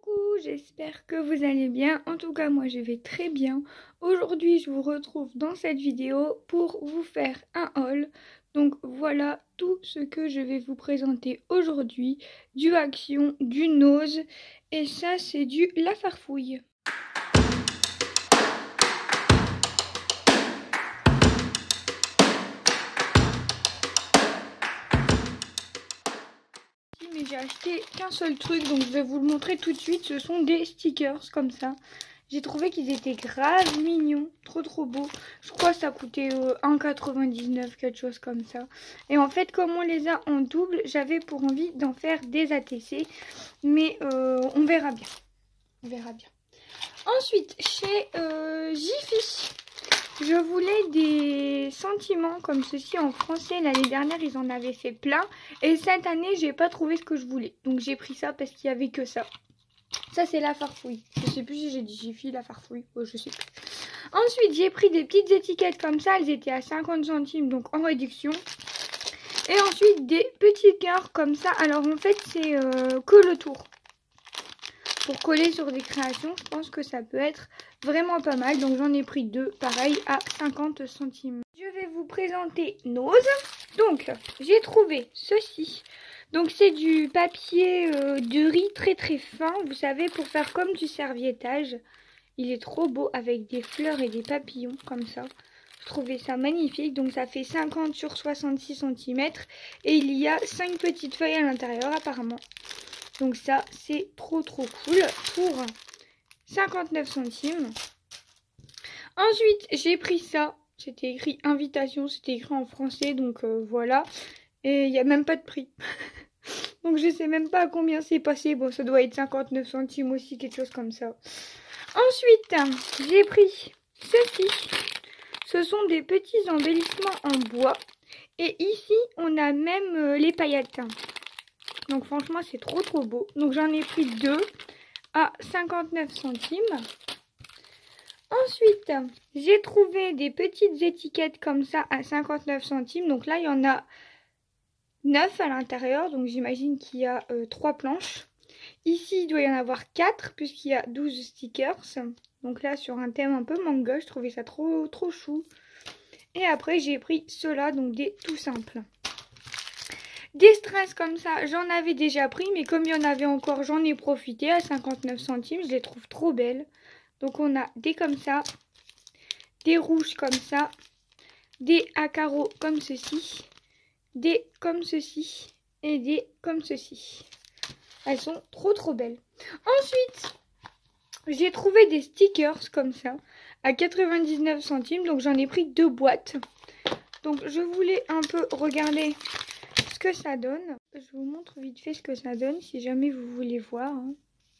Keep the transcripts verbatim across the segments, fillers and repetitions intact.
Coucou, j'espère que vous allez bien. En tout cas, moi je vais très bien. Aujourd'hui, je vous retrouve dans cette vidéo pour vous faire un haul. Donc voilà tout ce que je vais vous présenter aujourd'hui. Du Action, du Nose et ça c'est du La Farfouille. Mais j'ai acheté qu'un seul truc, donc je vais vous le montrer tout de suite. Ce sont des stickers comme ça. J'ai trouvé qu'ils étaient grave mignons, trop trop beaux. Je crois que ça coûtait euh, un euro quatre-vingt-dix-neuf, quelque chose comme ça. Et en fait, comme on les a en double, j'avais pour envie d'en faire des A T C. Mais euh, on verra bien. On verra bien. Ensuite, chez euh, Jiffy, je voulais des sentiments comme ceci en français. L'année dernière, ils en avaient fait plein. Et cette année, j'ai pas trouvé ce que je voulais. Donc j'ai pris ça parce qu'il y avait que ça. Ça, c'est La Farfouille. Je sais plus si j'ai dit Jiffy, La Farfouille. Oh, je sais plus. Ensuite, j'ai pris des petites étiquettes comme ça. Elles étaient à cinquante centimes, donc en réduction. Et ensuite, des petits cœurs comme ça. Alors, en fait, c'est euh, que le tour. Pour coller sur des créations, je pense que ça peut être vraiment pas mal. Donc, j'en ai pris deux, pareil, à cinquante centimes. Je vais vous présenter Nose. Donc, j'ai trouvé ceci. Donc, c'est du papier euh, de riz très très fin. Vous savez, pour faire comme du serviettage. Il est trop beau avec des fleurs et des papillons comme ça. Je trouvais ça magnifique. Donc, ça fait cinquante sur soixante-six centimètres. Et il y a cinq petites feuilles à l'intérieur apparemment. Donc, ça, c'est trop trop cool pour cinquante-neuf centimes. Ensuite, j'ai pris ça. C'était écrit invitation, c'était écrit en français, donc euh, voilà. Et il n'y a même pas de prix. Donc je sais même pas à combien c'est passé. Bon, ça doit être cinquante-neuf centimes aussi, quelque chose comme ça. Ensuite, j'ai pris ceci. Ce sont des petits embellissements en bois. Et ici, on a même euh, les paillettes. Donc franchement, c'est trop trop beau. Donc j'en ai pris deux à cinquante-neuf centimes. Ensuite, j'ai trouvé des petites étiquettes comme ça à cinquante-neuf centimes. Donc là, il y en a neuf à l'intérieur. Donc j'imagine qu'il y a euh, trois planches. Ici, il doit y en avoir quatre puisqu'il y a douze stickers. Donc là, sur un thème un peu manga, je trouvais ça trop, trop chou. Et après, j'ai pris ceux-là, donc des tout simples. Des strass comme ça, j'en avais déjà pris. Mais comme il y en avait encore, j'en ai profité à cinquante-neuf centimes. Je les trouve trop belles. Donc on a des comme ça, des rouges comme ça, des à carreaux comme ceci, des comme ceci et des comme ceci. Elles sont trop trop belles. Ensuite, j'ai trouvé des stickers comme ça à quatre-vingt-dix-neuf centimes. Donc j'en ai pris deux boîtes. Donc je voulais un peu regarder ce que ça donne. Je vous montre vite fait ce que ça donne si jamais vous voulez voir. Hein.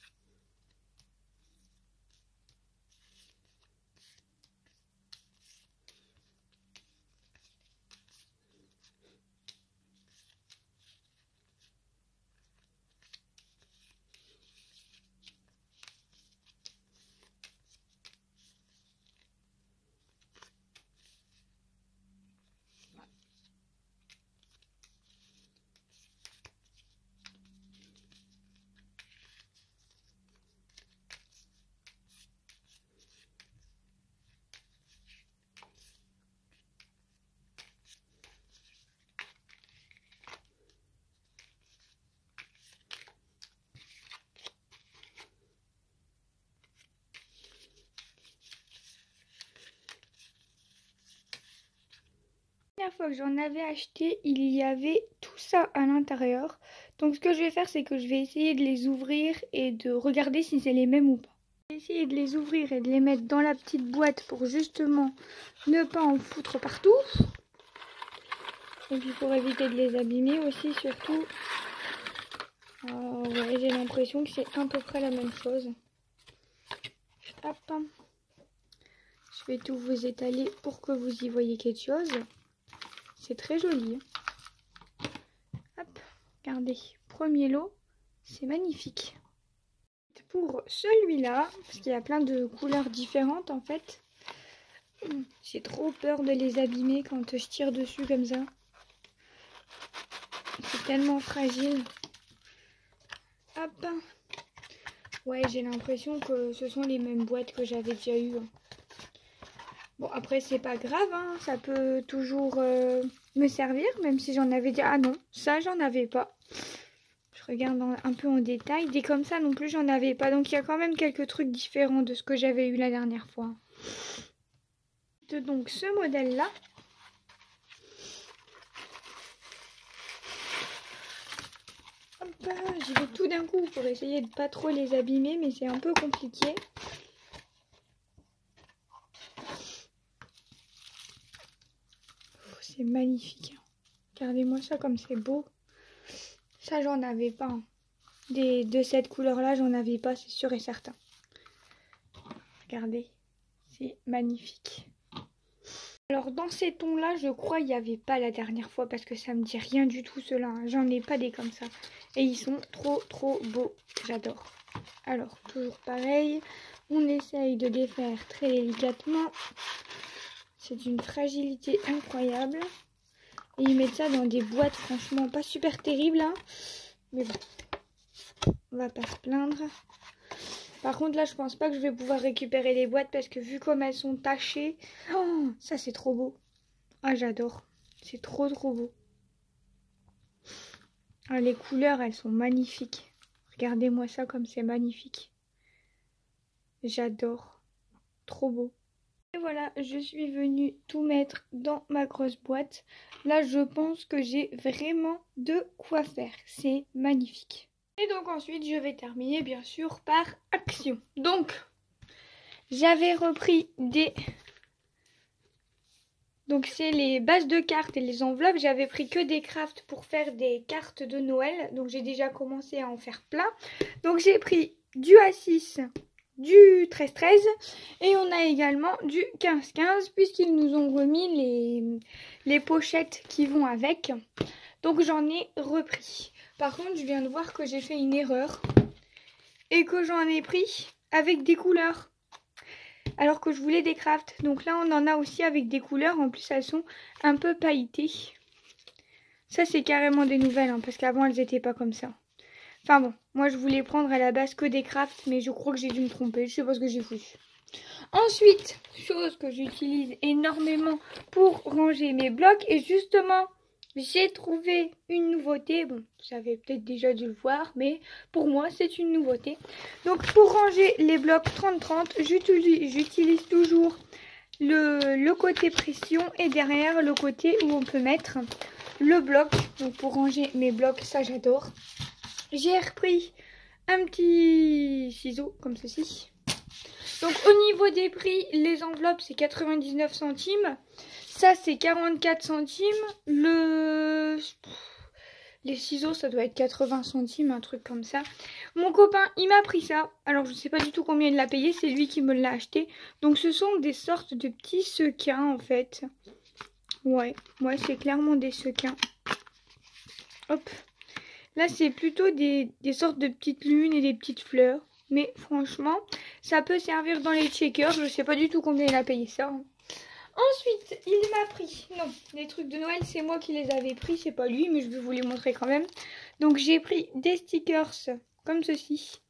La dernière fois que j'en avais acheté, il y avait tout ça à l'intérieur. Donc ce que je vais faire, c'est que je vais essayer de les ouvrir et de regarder si c'est les mêmes ou pas. Je vais essayer de les ouvrir et de les mettre dans la petite boîte pour justement ne pas en foutre partout. Et puis pour éviter de les abîmer aussi surtout. Oh, ouais, j'ai l'impression que c'est à peu près la même chose. Hop. Je vais tout vous étaler pour que vous y voyez quelque chose. C'est très joli. Hop, regardez, premier lot, c'est magnifique. Pour celui-là, parce qu'il y a plein de couleurs différentes en fait, j'ai trop peur de les abîmer quand je tire dessus comme ça. C'est tellement fragile. Hop, Ouais, j'ai l'impression que ce sont les mêmes boîtes que j'avais déjà eues. Hein. Bon, après, c'est pas grave, hein. Ça peut toujours euh, me servir, même si j'en avais déjà... Ah non, ça, j'en avais pas. Je regarde en, un peu en détail. Des comme ça non plus, j'en avais pas. Donc, il y a quand même quelques trucs différents de ce que j'avais eu la dernière fois. Donc, ce modèle-là. J'y vais tout d'un coup pour essayer de pas trop les abîmer, mais c'est un peu compliqué. C'est magnifique. Regardez-moi ça comme c'est beau. Ça, j'en avais pas. Hein. Des, de cette couleur-là, j'en avais pas, c'est sûr et certain. Regardez, c'est magnifique. Alors, dans ces tons-là, je crois qu'il n'y avait pas la dernière fois parce que ça me dit rien du tout, ceux-là. Hein. J'en ai pas des comme ça. Et ils sont trop, trop beaux. J'adore. Alors, toujours pareil. On essaye de défaire très délicatement. C'est d'une fragilité incroyable. Et ils mettent ça dans des boîtes, franchement, pas super terribles. Hein. Mais bon, on va pas se plaindre. Par contre, là, je pense pas que je vais pouvoir récupérer les boîtes parce que vu comme elles sont tachées... Oh, ça, c'est trop beau. Ah, j'adore. C'est trop, trop beau. Ah, les couleurs, elles sont magnifiques. Regardez-moi ça comme c'est magnifique. J'adore. Trop beau. Et voilà, je suis venue tout mettre dans ma grosse boîte. Là, je pense que j'ai vraiment de quoi faire. C'est magnifique. Et donc ensuite, je vais terminer bien sûr par action. Donc, j'avais repris des... Donc, c'est les bases de cartes et les enveloppes. J'avais pris que des crafts pour faire des cartes de Noël. Donc, j'ai déjà commencé à en faire plein. Donc, j'ai pris du A six, du treize treize et on a également du quinze quinze puisqu'ils nous ont remis les, les pochettes qui vont avec. Donc, j'en ai repris. Par contre, je viens de voir que j'ai fait une erreur et que j'en ai pris avec des couleurs. Alors que je voulais des crafts. Donc là, on en a aussi avec des couleurs. En plus, elles sont un peu pailletées. Ça, c'est carrément des nouvelles, hein, parce qu'avant, elles n'étaient pas comme ça. Enfin bon, moi, je voulais prendre à la base que des crafts, mais je crois que j'ai dû me tromper. Je sais pas ce que j'ai foutu. Ensuite, chose que j'utilise énormément pour ranger mes blocs. Et justement... j'ai trouvé une nouveauté, bon, vous avez peut-être déjà dû le voir, mais pour moi, c'est une nouveauté. Donc, pour ranger les blocs trente trente, j'utilise toujours le, le côté pression et derrière le côté où on peut mettre le bloc. Donc, pour ranger mes blocs, ça j'adore. J'ai repris un petit ciseau comme ceci. Donc, au niveau des prix, les enveloppes, c'est quatre-vingt-dix-neuf centimes. Ça, c'est quarante-quatre centimes. Le... Les ciseaux, ça doit être quatre-vingts centimes, un truc comme ça. Mon copain, il m'a pris ça. Alors, je ne sais pas du tout combien il l'a payé. C'est lui qui me l'a acheté. Donc, ce sont des sortes de petits sequins, en fait. Ouais, ouais, c'est clairement des sequins. Hop. Là, c'est plutôt des, des sortes de petites lunes et des petites fleurs. Mais franchement, ça peut servir dans les checkers. Je ne sais pas du tout combien il a payé ça. Ensuite, il m'a pris, non, les trucs de Noël, c'est moi qui les avais pris, c'est pas lui, mais je vais vous les montrer quand même. Donc, j'ai pris des stickers comme ceci.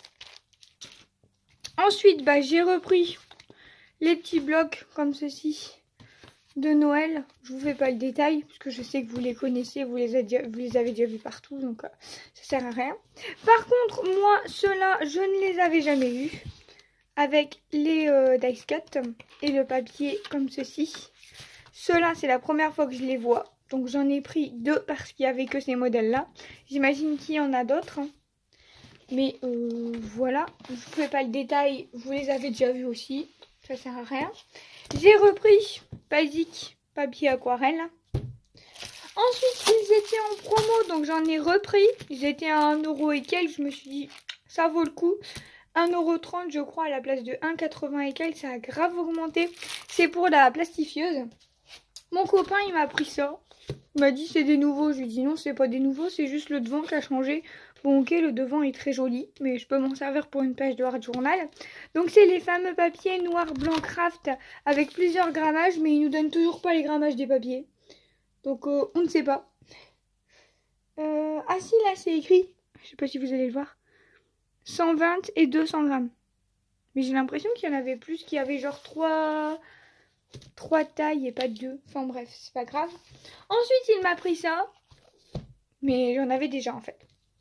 Ensuite, bah, j'ai repris les petits blocs comme ceci de Noël. Je vous fais pas le détail, parce que je sais que vous les connaissez, vous les avez déjà, vous les avez déjà vus partout, donc euh, ça sert à rien. Par contre, moi, ceux-là, je ne les avais jamais vus. Avec les euh, dice cut et le papier comme ceci. Ceux-là, c'est la première fois que je les vois. Donc j'en ai pris deux parce qu'il n'y avait que ces modèles-là. J'imagine qu'il y en a d'autres. Hein. Mais euh, voilà. Je ne vous fais pas le détail. Vous les avez déjà vus aussi. Ça sert à rien. J'ai repris Basic papier aquarelle. Ensuite, ils étaient en promo. Donc j'en ai repris. Ils étaient à un euro et quelques. Je me suis dit, ça vaut le coup. un euro trente je crois à la place de un euro quatre-vingts et quelques, ça a grave augmenté. C'est pour la plastifieuse. Mon copain il m'a pris ça. Il m'a dit c'est des nouveaux. Je lui ai dit non c'est pas des nouveaux, c'est juste le devant qui a changé. Bon ok le devant est très joli, mais je peux m'en servir pour une page de hard journal. Donc c'est les fameux papiers noir blanc craft avec plusieurs grammages, mais ils nous donnent toujours pas les grammages des papiers. Donc euh, on ne sait pas. Euh, ah si là c'est écrit, je sais pas si vous allez le voir. cent vingt et deux cents grammes. Mais j'ai l'impression qu'il y en avait plus, qu'il y avait genre trois... trois tailles et pas deux. Enfin bref, c'est pas grave. Ensuite, il m'a pris ça. Mais j'en avais déjà en fait.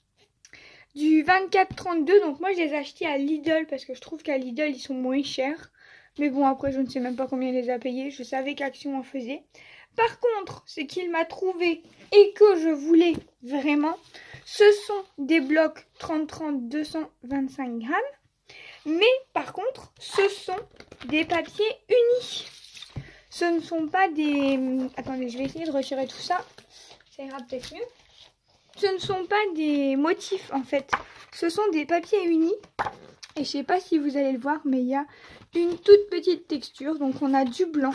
Du vingt-quatre trente-deux. Donc moi, je les ai achetés à Lidl parce que je trouve qu'à Lidl, ils sont moins chers. Mais bon, après, je ne sais même pas combien il les a payés. Je savais qu'Action en faisait. Par contre, ce qu'il m'a trouvé et que je voulais vraiment, ce sont des blocs trente trente deux cent vingt-cinq grammes. Mais par contre, ce sont des papiers unis. Ce ne sont pas des... Attendez, je vais essayer de retirer tout ça. Ça ira peut-être mieux. Ce ne sont pas des motifs en fait. Ce sont des papiers unis. Et je ne sais pas si vous allez le voir, mais il y a une toute petite texture. Donc on a du blanc.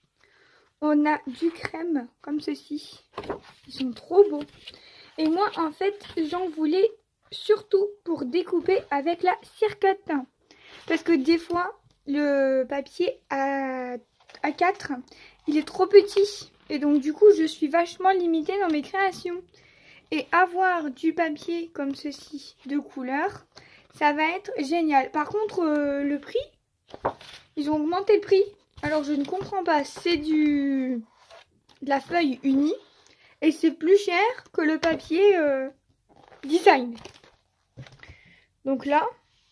On a du crème, comme ceci. Ils sont trop beaux. Et moi, en fait, j'en voulais surtout pour découper avec la circotte. Parce que des fois, le papier à, à quatre, il est trop petit. Et donc, du coup, je suis vachement limitée dans mes créations. Et avoir du papier comme ceci, de couleur, ça va être génial. Par contre, euh, le prix, ils ont augmenté le prix. Alors, je ne comprends pas. C'est du de la feuille unie. Et c'est plus cher que le papier euh, design. Donc là...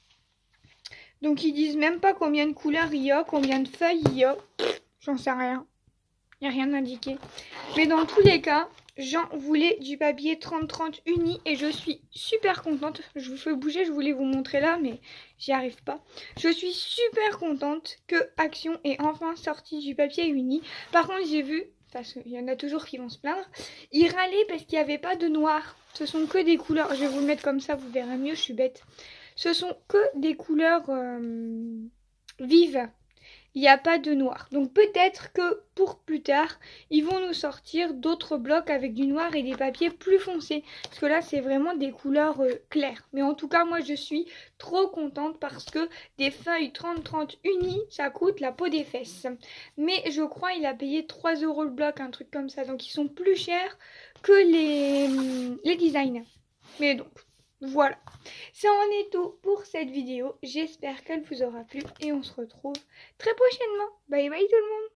Donc ils disent même pas combien de couleurs il y a, combien de feuilles il y a. J'en sais rien. Il n'y a rien indiqué. Mais dans tous les cas, j'en voulais du papier trente trente uni et je suis super contente. Je vous fais bouger, je voulais vous montrer là, mais j'y arrive pas. Je suis super contente que Action ait enfin sorti du papier uni. Par contre, j'ai vu, parce qu'il y en a toujours qui vont se plaindre, ils râlaient parce qu'il n'y avait pas de noir. Ce sont que des couleurs. Je vais vous le mettre comme ça, vous verrez mieux, je suis bête. Ce sont que des couleurs euh, vives. Il n'y a pas de noir. Donc peut-être que pour plus tard, ils vont nous sortir d'autres blocs avec du noir et des papiers plus foncés. Parce que là, c'est vraiment des couleurs euh, claires. Mais en tout cas, moi, je suis trop contente parce que des feuilles trente trente unies, ça coûte la peau des fesses. Mais je crois il a payé trois euros le bloc, un truc comme ça. Donc ils sont plus chers que les, les designs. Mais donc... Voilà, ça en est tout pour cette vidéo. J'espère qu'elle vous aura plu et on se retrouve très prochainement. Bye bye tout le monde.